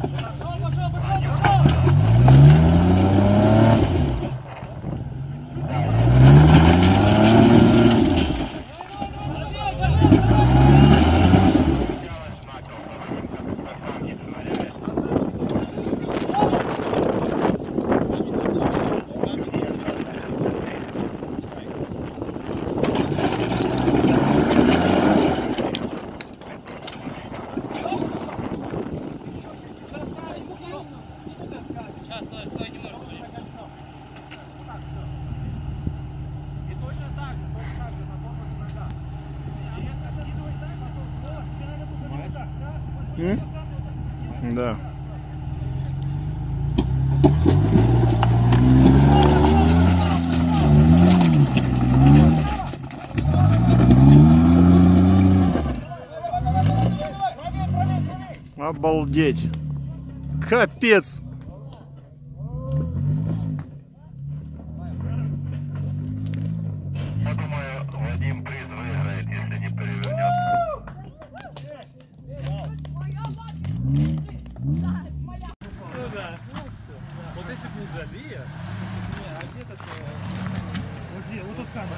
Да. Обалдеть. Капец. Я думаю, Вадим приз выиграет, если не перевернет. Вот если бы не залез. Не, а где-то вот где? Вот тут камера.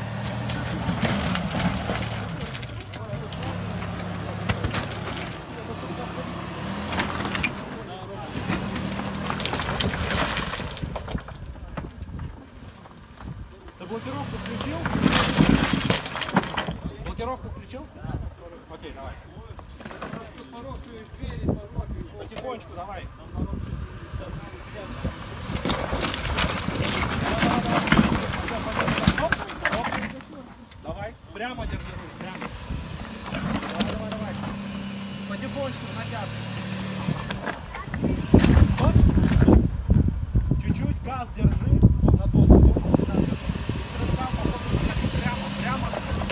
Ты блокировку включил? Блокировку включил? Окей, давай. Потихонечку давай. Давай, прямо держи руль, прямо. Давай, давай. Потихонечку, натяжку. Стоп, стоп. Чуть-чуть газ держи. На тот. И с рывка попробуй сходить прямо, прямо.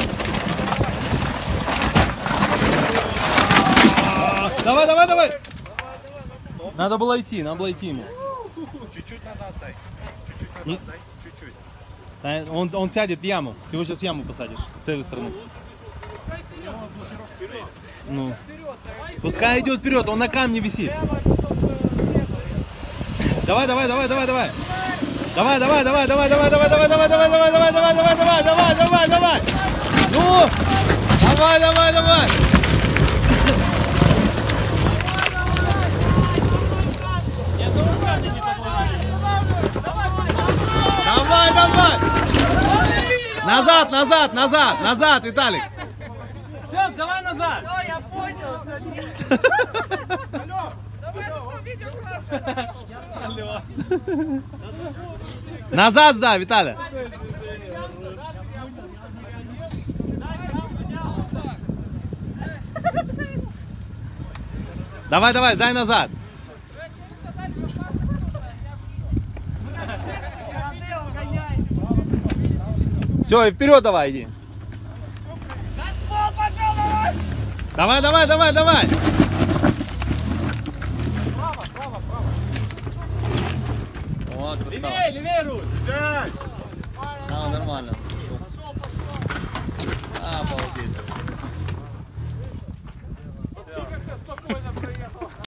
Давай, давай, давай. Надо было идти ему. Чуть-чуть назад сдай. Чуть-чуть назад сдай. Чуть-чуть. Он сядет в яму. Ты его сейчас в яму посадишь. С этой стороны. Ну. Пускай идет вперед, он на камне висит. Давай, давай, давай, давай, давай. Давай, давай, давай, давай, давай, давай, давай, давай, давай, давай, давай, давай, давай, давай, давай, давай, давай. Ну! Давай, давай, давай. Давай, давай! Назад, назад, назад, назад, Виталик! Все, давай назад! Все, я понял. Назад сдай, Виталий! Давай, давай, сдай назад! Все, и вперед давай иди. Давай, давай, давай, давай. Право, право, право. Вот, левее, левее руль. А, нормально. Обалдеть.